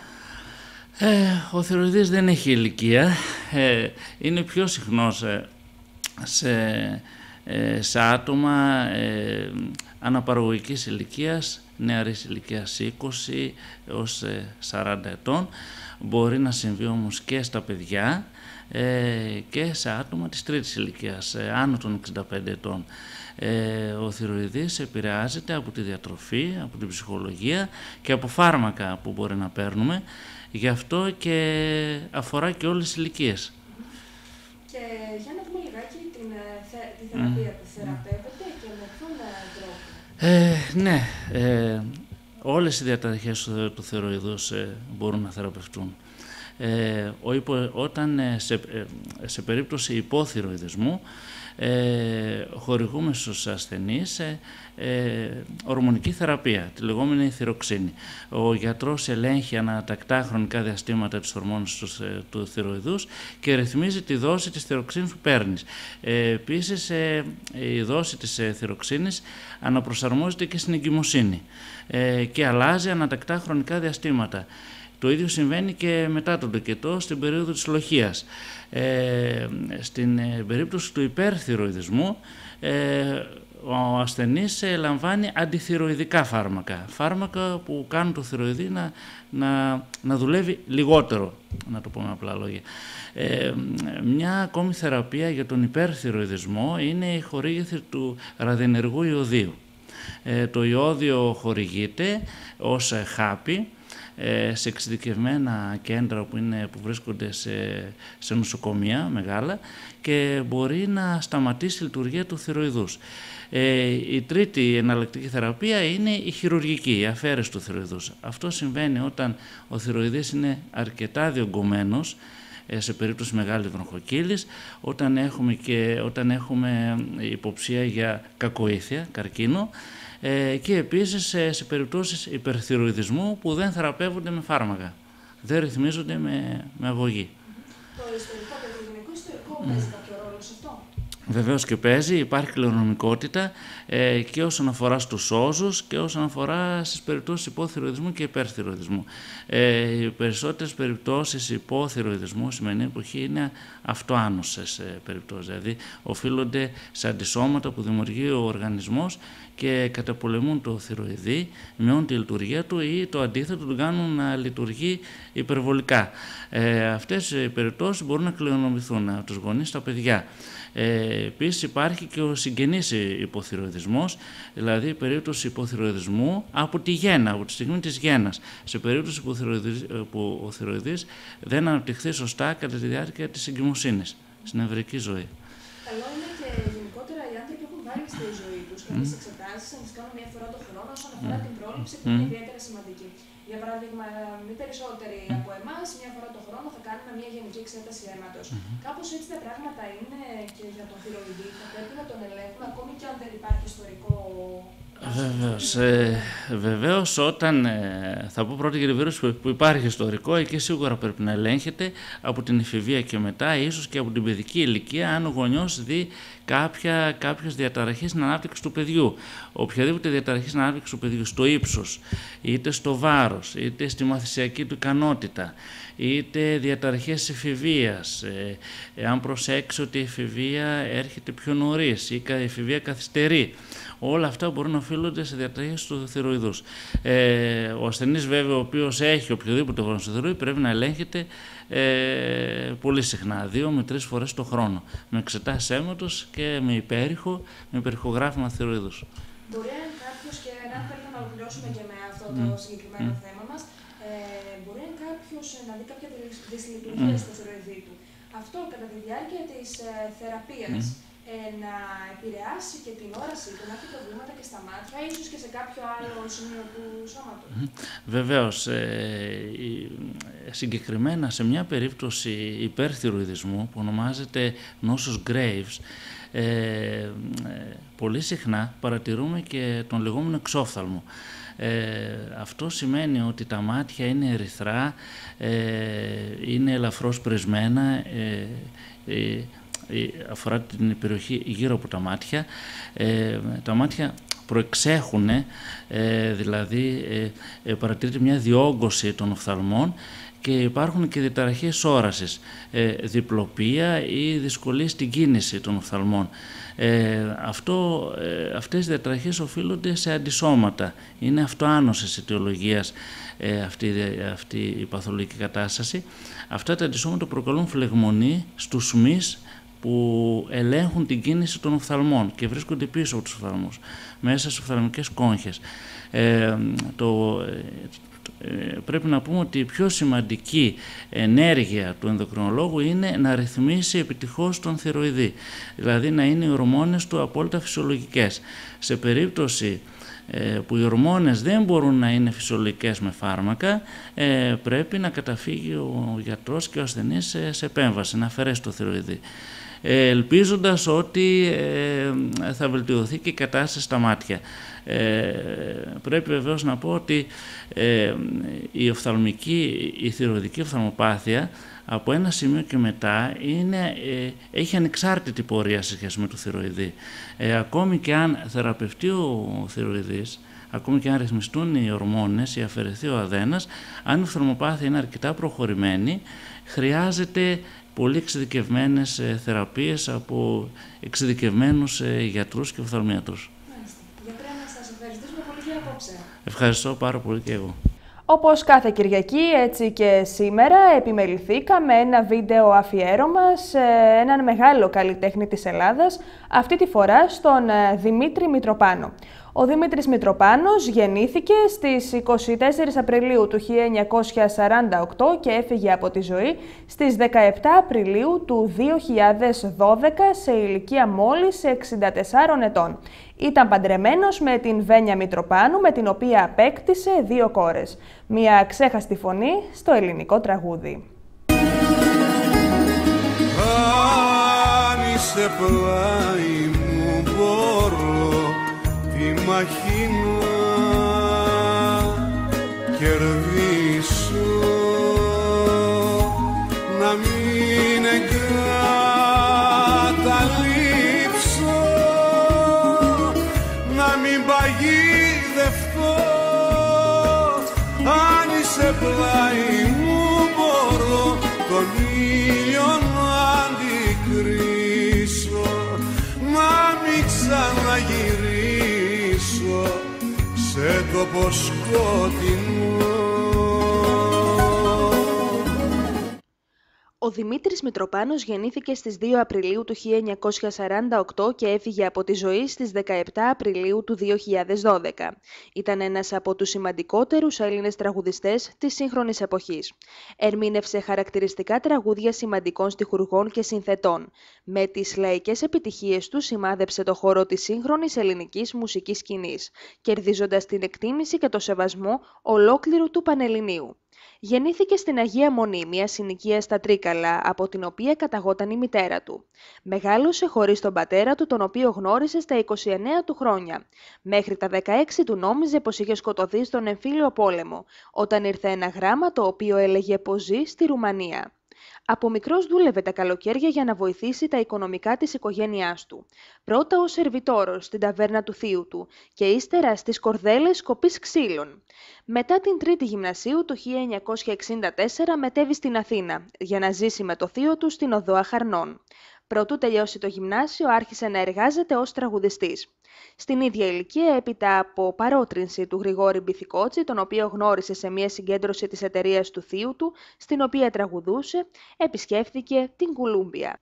[SPEAKER 14] Ε, ο θηροειδής δεν έχει ηλικία, ε, είναι πιο συχνός ε, σε, ε, σε άτομα ε, αναπαραγωγικής ηλικίας, νεαρής ηλικίας είκοσι έως σαράντα ετών. Μπορεί να συμβεί όμως και στα παιδιά ε, και σε άτομα της τρίτης ηλικίας, ε, άνω των εξήντα πέντε ετών. Ε, ο θηροειδής επηρεάζεται από τη διατροφή, από την ψυχολογία και από φάρμακα που μπορεί να παίρνουμε. Γι' αυτό και αφορά και όλες τις ηλικίες.
[SPEAKER 13] Και για να δούμε λιγάκι την, τη θεραπεία mm. που θεραπεύεται και με ποιον τρόπο.
[SPEAKER 14] Ε, ναι, ε, όλες οι διαταραχές του θηροειδούς ε, μπορούν να θεραπευτούν. Ε, ο υπο, όταν ε, σε, ε, σε περίπτωση υποθηροειδισμού ε, χορηγούμε στους ασθενείς ε, ε, ορμονική θεραπεία, τη λεγόμενη θηροξίνη. Ο γιατρός ελέγχει ανατακτά χρονικά διαστήματα τις ορμόνες του, του θηροειδούς και ρυθμίζει τη δόση της θηροξίνης που παίρνεις. Ε, επίσης, ε, η δόση της ε, θηροξίνης αναπροσαρμόζεται και στην εγκυμοσύνη ε, και αλλάζει ανατακτά χρονικά διαστήματα. Το ίδιο συμβαίνει και μετά τον τοκετό στην περίοδο της λοχείας. Ε, στην περίπτωση του υπερθυροειδισμού, ε, ο ασθενής λαμβάνει αντιθυροειδικά φάρμακα, φάρμακα που κάνουν το θυροειδή να, να, να δουλεύει λιγότερο, να το πούμε απλά λόγια. Ε, μια ακόμη θεραπεία για τον υπερθυροειδισμό είναι η χορήγηση του ραδιενεργού ιωδίου. Ε, το ιώδιο χορηγείται ως χάπι σε εξειδικευμένα κέντρα που, είναι, που βρίσκονται σε, σε νοσοκομεία μεγάλα και μπορεί να σταματήσει η λειτουργία του θυροειδούς. Ε, η τρίτη εναλλακτική θεραπεία είναι η χειρουργική, η αφαίρεση του θυροειδούς. Αυτό συμβαίνει όταν ο θυροειδής είναι αρκετά διωγγωμένος, σε περίπτωση μεγάλης βροχοκύλης, όταν έχουμε, και, όταν έχουμε υποψία για κακοήθεια, καρκίνο, ε, και επίσης σε, σε περιπτώσεις υπερθυροειδισμού που δεν θεραπεύονται με φάρμακα, δεν ρυθμίζονται με, με αγωγή.
[SPEAKER 13] Το ιστορικό και το γυναικό ιστορικό παίζει κάποιο ρόλο σε αυτό?
[SPEAKER 14] Βεβαίως και παίζει, υπάρχει κληρονομικότητα ε, και όσον αφορά στους όζους και όσον αφορά στις περιπτώσεις υποθυροειδισμού και υπερθυροειδισμού. Ε, οι περισσότερες περιπτώσεις υποθυροειδισμού σημερινή εποχή είναι αυτοάνωσες ε, περιπτώσεις, δηλαδή οφείλονται σε αντισώματα που δημιουργεί ο οργανισμός και καταπολεμούν το θυροειδή, μειώνουν τη λειτουργία του ή το αντίθετο τον κάνουν να λειτουργεί υπερβολικά. Ε, αυτές οι περιπτώσεις μπορούν να κληρονομηθούν από τους γονείς στα παιδιά. Ε, επίσης υπάρχει και ο συγγενής υποθυροειδισμός, δηλαδή η περίπτωση υποθυροειδισμού από τη γέννα, από τη στιγμή της γέννας. Σε περίπτωση που ο θυροειδής δεν αναπτυχθεί σωστά κατά τη διάρκεια της εγκυμοσύνης, στην νευρική ζωή.
[SPEAKER 13] Καλό είναι και γενικότερα οι άνθρωποι έχουν βάλει στη ζωή τους κάποιες mm. εξετάσεις, να τις κάνουν μία φορά το χρόνο όσον αφορά mm. την πρόληψη που mm. είναι ιδιαίτερα σημαντική. Για παράδειγμα, οι περισσότεροι mm. από εμάς μία φορά το χρόνο θα κάνουμε μία γενική εξέταση αίματος. Mm. Κάπως έτσι τα πράγματα είναι και για τον θυροειδή, θα πρέπει να τον ελέγχουν ακόμη και αν δεν υπάρχει ιστορικό.
[SPEAKER 14] Βεβαίως, ε, βεβαίως όταν, ε, θα πω πρώτα για τη βίρους που, που υπάρχει ιστορικό, εκεί σίγουρα πρέπει να ελέγχεται από την εφηβεία και μετά, ίσως και από την παιδική ηλικία, αν ο γονιός δει κάποια, κάποιες διαταραχές στην ανάπτυξη του παιδιού. Οποιαδήποτε διαταραχή στην ανάπτυξη του παιδιού, στο ύψος, είτε στο βάρος, είτε στη μαθησιακή του ικανότητα, είτε διαταραχές εφηβείας, ε, ε, αν προσέξει ότι η εφηβεία έρχεται πιο νωρίς ή η εφηβεία καθυστερεί. Όλα αυτά μπορούν να οφείλονται σε διαταραχές του θυροειδούς. Ε, ο ασθενής βέβαια, ο οποίος έχει οποιοδήποτε πρόβλημα στο θυροειδή, πρέπει να ελέγχεται ε, πολύ συχνά, δύο με τρεις φορές το χρόνο, με εξετάσεις αίματος και με υπέρηχο, με υπερηχογράφημα θυροειδούς.
[SPEAKER 13] Μπορεί αν κάποιος, και αν θέλουμε να ολοκληρώσουμε και με αυτό το mm. συγκεκριμένο mm. θέμα μας, ε, μπορεί αν κάποιος να δει κάποια δυσλειτουργία mm. στο θυροειδή του, αυτό κατά τη διάρκεια της ε, θεραπείας, mm. Ε, να επηρεάσει και την όραση του, να έχει προβλήματα και στα μάτια, ίσως και σε κάποιο άλλο σημείο του σώματος.
[SPEAKER 14] Βεβαίως, ε, συγκεκριμένα σε μια περίπτωση υπερθυροειδισμού που ονομάζεται νόσος Graves, ε, ε, πολύ συχνά παρατηρούμε και τον λεγόμενο εξόφθαλμο. Ε, αυτό σημαίνει ότι τα μάτια είναι ερυθρά, ε, είναι ελαφρώς πρισμένα, ε, ε, αφορά την περιοχή γύρω από τα μάτια. Ε, τα μάτια προεξέχουν, ε, δηλαδή ε, ε, παρατηρείται μια διόγκωση των οφθαλμών και υπάρχουν και διαταραχές όρασης, ε, διπλοπία ή δυσκολίες στην κίνηση των οφθαλμών. Ε, αυτό, ε, αυτές οι διαταραχές οφείλονται σε αντισώματα. Είναι αυτοάνωσης αιτιολογίας ε, αυτή, αυτή η παθολογική κατάσταση. Αυτά τα αντισώματα προκαλούν φλεγμονή στους μυς που ελέγχουν την κίνηση των οφθαλμών και βρίσκονται πίσω από τους οφθαλμούς, μέσα στις οφθαλμικές κόγχες. Ε, το, ε, πρέπει να πούμε ότι η πιο σημαντική ενέργεια του ενδοκρινολόγου είναι να ρυθμίσει επιτυχώς τον θυροειδή, δηλαδή να είναι οι ορμόνες του απόλυτα φυσιολογικές. Σε περίπτωση που οι ορμόνες δεν μπορούν να είναι φυσιολογικές με φάρμακα, πρέπει να καταφύγει ο γιατρός και ο ασθενής σε επέμβαση, να αφαιρέσει το θυροειδή. ελπίζοντας ότι θα βελτιωθεί και η κατάσταση στα μάτια. Ε, πρέπει βεβαίως να πω ότι ε, η οφθαλμική, η θηροειδική οφθαλμοπάθεια από ένα σημείο και μετά είναι, ε, έχει ανεξάρτητη πορεία σε σχέση με το θηροειδή. Ε, ακόμη και αν θεραπευτεί ο θηροειδής, ακόμη και αν ρυθμιστούν οι ορμόνες ή αφαιρεθεί ο αδένας, αν η οφθαλμοπάθεια είναι αρκετά προχωρημένη, χρειάζεται πολύ εξειδικευμένες ε, θεραπείες από εξειδικευμένους ε, γιατρούς και οφθαλμίατρους.
[SPEAKER 13] Γιατρέ, να σας ευχαριστήσουμε πολύ για απόψε.
[SPEAKER 14] Ευχαριστώ πάρα πολύ και εγώ.
[SPEAKER 1] Όπως κάθε Κυριακή, έτσι και σήμερα επιμεληθήκαμε ένα βίντεο αφιέρωμα σε έναν μεγάλο καλλιτέχνη της Ελλάδας, αυτή τη φορά στον Δημήτρη Μητροπάνο. Ο Δημήτρης Μητροπάνος γεννήθηκε στις εικοστή τέταρτη Απριλίου του χίλια εννιακόσια σαράντα οκτώ και έφυγε από τη ζωή στις δεκαεπτά Απριλίου του δύο χιλιάδες δώδεκα σε ηλικία μόλις εξήντα τεσσάρων ετών. Ήταν παντρεμένος με την Βένια Μητροπάνου, με την οποία απέκτησε δύο κόρες. Μια αξέχαστη φωνή στο ελληνικό τραγούδι.
[SPEAKER 15] Αν είσαι πλάι μου μπορώ τη μαχή να κερδίσω, να μην εγκαταλείψω, να μην παγιδευτώ. Αν είσαι πλάι μου μπορώ τον ήλιο να αντικρίσω, να μην ξαναγυρίσω σε τόπο σκοτεινό.
[SPEAKER 1] Ο Δημήτρης Μητροπάνος γεννήθηκε στις δύο Απριλίου του χίλια εννιακόσια σαράντα οκτώ και έφυγε από τη ζωή στις δεκαεπτά Απριλίου του δύο χιλιάδες δώδεκα. Ήταν ένας από τους σημαντικότερους Έλληνες τραγουδιστές της σύγχρονης εποχής. Ερμήνευσε χαρακτηριστικά τραγούδια σημαντικών στιχουργών και συνθετών. Με τις λαϊκές επιτυχίες του σημάδεψε το χώρο της σύγχρονης ελληνικής μουσικής σκηνής, κερδίζοντας την εκτίμηση και το σεβασμό ολόκληρου του Πανελληνίου. Γεννήθηκε στην Αγία Μονή, μια συνοικία στα Τρίκαλα, από την οποία καταγόταν η μητέρα του. Μεγάλωσε χωρίς τον πατέρα του, τον οποίο γνώρισε στα είκοσι εννέα του χρόνια. Μέχρι τα δεκαέξι του νόμιζε πως είχε σκοτωθεί στον εμφύλιο πόλεμο, όταν ήρθε ένα γράμμα το οποίο έλεγε πως ζει στη Ρουμανία. Από μικρός δούλευε τα καλοκαίρια για να βοηθήσει τα οικονομικά της οικογένειάς του. Πρώτα ως σερβιτόρος στην ταβέρνα του θείου του και ύστερα στις κορδέλες κοπής ξύλων. Μετά την τρίτη γυμνασίου του χίλια εννιακόσια εξήντα τέσσερα μετέβη στην Αθήνα για να ζήσει με το θείο του στην Οδό Αχαρνών. Προτού τελειώσει το γυμνάσιο άρχισε να εργάζεται ως τραγουδιστής. Στην ίδια ηλικία, έπειτα από παρότρινση του Γρηγόρη Μπιθικότσι, τον οποίο γνώρισε σε μια συγκέντρωση της εταιρείας του θείου του, στην οποία τραγουδούσε, επισκέφθηκε την Κουλούμπια.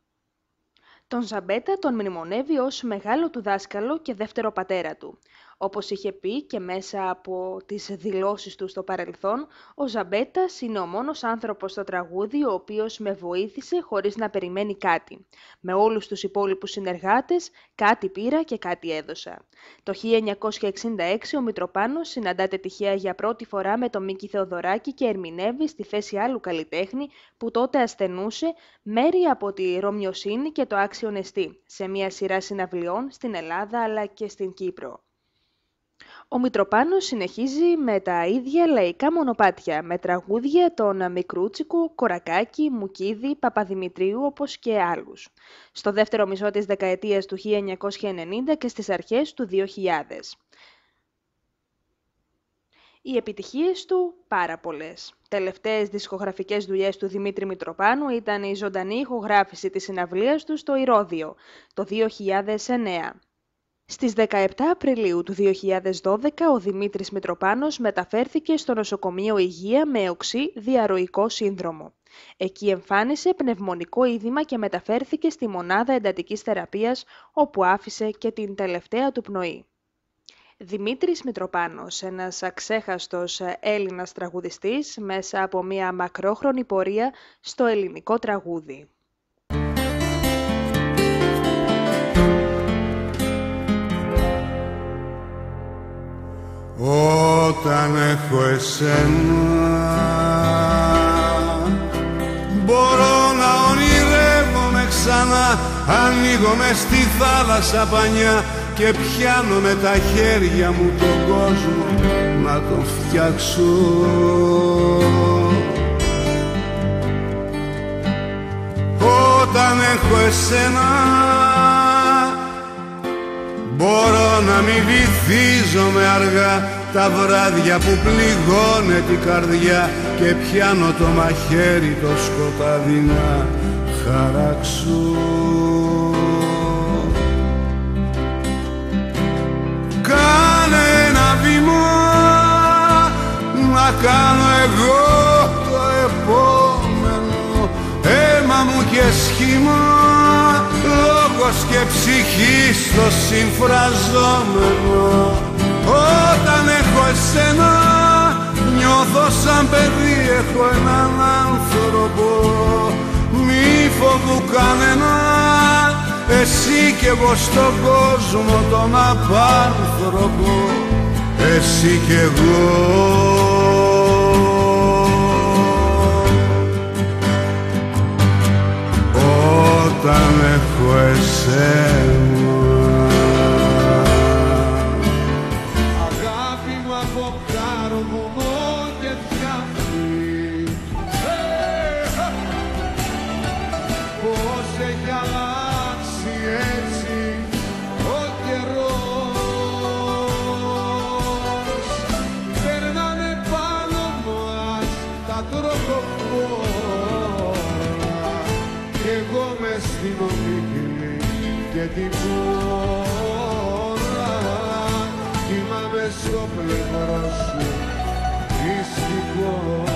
[SPEAKER 1] Τον Ζαμπέτα τον μνημονεύει ως μεγάλο του δάσκαλο και δεύτερο πατέρα του. Όπως είχε πει και μέσα από τις δηλώσεις του στο παρελθόν, ο Ζαμπέτας είναι ο μόνος άνθρωπος στο τραγούδι ο οποίος με βοήθησε χωρίς να περιμένει κάτι. Με όλους τους υπόλοιπους συνεργάτες κάτι πήρα και κάτι έδωσα. Το χίλια εννιακόσια εξήντα έξι ο Μητροπάνος συναντάται τυχαία για πρώτη φορά με τον Μίκη Θεοδωράκη και ερμηνεύει στη θέση άλλου καλλιτέχνη που τότε ασθενούσε μέρη από τη Ρωμιοσύνη και το Άξιον Εστί, σε μια σειρά συναυλιών στην Ελλάδα αλλά και στην Κύπρο. Ο Μητροπάνος συνεχίζει με τα ίδια λαϊκά μονοπάτια, με τραγούδια των Μικρούτσικου, Κορακάκη, Μουκίδη, Παπαδημητρίου όπως και άλλους. Στο δεύτερο μισό της δεκαετίας του χίλια εννιακόσια ενενήντα και στις αρχές του δύο χιλιάδες. Οι επιτυχίες του πάρα πολλές. Τελευταίες δισκογραφικές δουλειές του Δημήτρη Μητροπάνου ήταν η ζωντανή ηχογράφηση της συναυλίας του στο Ηρώδειο το δύο χιλιάδες εννέα. Στις δεκαεπτά Απριλίου του δύο χιλιάδες δώδεκα ο Δημήτρης Μητροπάνος μεταφέρθηκε στο νοσοκομείο Υγεία με οξύ διαρροϊκό σύνδρομο. Εκεί εμφάνισε πνευμονικό είδημα και μεταφέρθηκε στη μονάδα εντατικής θεραπείας, όπου άφησε και την τελευταία του πνοή. Δημήτρης Μητροπάνος, ένας αξέχαστος Έλληνας τραγουδιστής μέσα από μια μακρόχρονη πορεία στο ελληνικό τραγούδι.
[SPEAKER 15] Όταν έχω εσένα μπορώ να ονειρεύομαι ξανά ανοίγω μες στη θάλασσα πανιά και πιάνω με τα χέρια μου τον κόσμο να τον φτιάξω. Όταν έχω εσένα μπορώ να μην βυθίζομαι αργά τα βράδια που πληγώνε την καρδιά και πιάνω το μαχαίρι το σκοτάδι να χαράξω. Κάνε ένα βήμα να κάνω εγώ το επόμενο, αίμα μου και σχήμα, λόγος και ψυχή στο συμφραζόμενο. Όταν έχω εσένα νιώθω σαν παιδί, έχω έναν άνθρωπο, μη φοβού κανένα, εσύ κι εγώ στον κόσμο τον απάνθρωπο, εσύ κι εγώ. Όταν έχω εσένα αγάπη μου από καρβουνό και φτιάχνει, πως έχει αλλάξει έτσι ο καιρός. Περνάνε πάνω μας τα τροχοφόρα κι εγώ μες στην ομίχλη και την πόρα κοιμάμαι στο πλευρό σου μυστικό.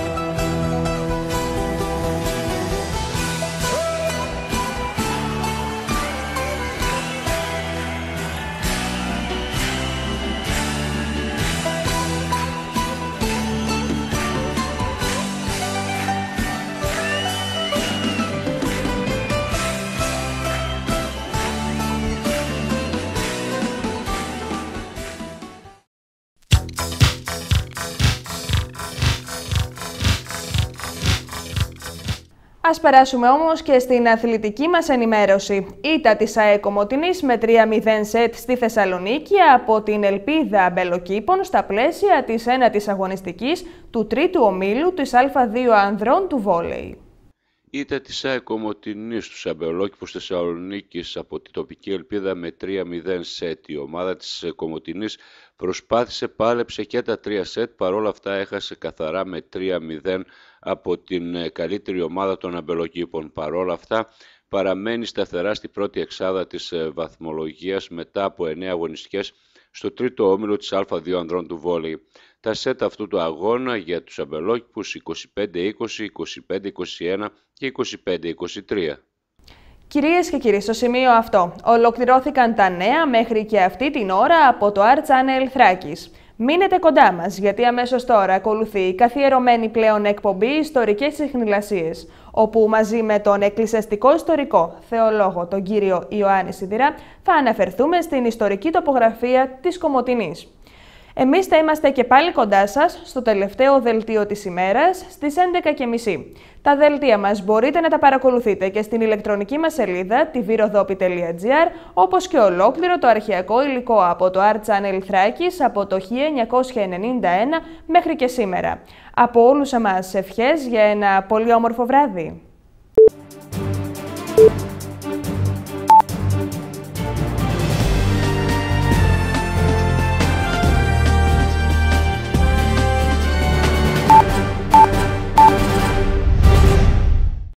[SPEAKER 1] Ας περάσουμε όμως και στην αθλητική μας ενημέρωση. Ήττα της ΑΕΚ Κομοτηνής με τρία μηδέν σετ στη Θεσσαλονίκη από την Ελπίδα Αμπελοκήπων στα πλαίσια της ένατης αγωνιστικής του τρίτου ομίλου της Α δύο ανδρών του βόλεϊ.
[SPEAKER 16] Ήττα της ΑΕΚ Κομοτηνής στους Αμπελόκηπους Θεσσαλονίκης από την τοπική Ελπίδα με τρία μηδέν σετ. Η ομάδα της Κομοτηνής προσπάθησε, πάλεψε και τα τρία σετ, παρόλα αυτά έχασε καθαρά με τρία μηδέν από την καλύτερη ομάδα των Αμπελοκήπων. Παρόλα αυτά παραμένει σταθερά στη πρώτη εξάδα της βαθμολογίας μετά από εννέα αγωνιστικές στο τρίτο όμιλο της Α δύο ανδρών του βόλεϊ. Τα σετ αυτού του αγώνα για τους Αμπελόκηπους είκοσι πέντε είκοσι, είκοσι πέντε είκοσι ένα και είκοσι πέντε είκοσι τρία.
[SPEAKER 1] Κυρίες και κύριοι, στο σημείο αυτό ολοκληρώθηκαν τα νέα μέχρι και αυτή την ώρα από το Art Channel Θράκης. Μείνετε κοντά μας, γιατί αμέσως τώρα ακολουθεί η καθιερωμένη πλέον εκπομπή Ιστορικές Συχνηλασίες, όπου μαζί με τον εκκλησιαστικό ιστορικό θεολόγο τον κύριο Ιωάννη Σιδηρά θα αναφερθούμε στην ιστορική τοπογραφία της Κομοτηνής. Εμείς θα είμαστε και πάλι κοντά σας στο τελευταίο δελτίο της ημέρας στις έντεκα και μισή. Τα δελτία μας μπορείτε να τα παρακολουθείτε και στην ηλεκτρονική μας σελίδα τι βι ροδόπι τελεία τζι άρ, όπως και ολόκληρο το αρχαιακό υλικό από το Art Channel Θράκης από το χίλια εννιακόσια ενενήντα ένα μέχρι και σήμερα. Από όλους εμάς ευχές για ένα πολύ όμορφο βράδυ.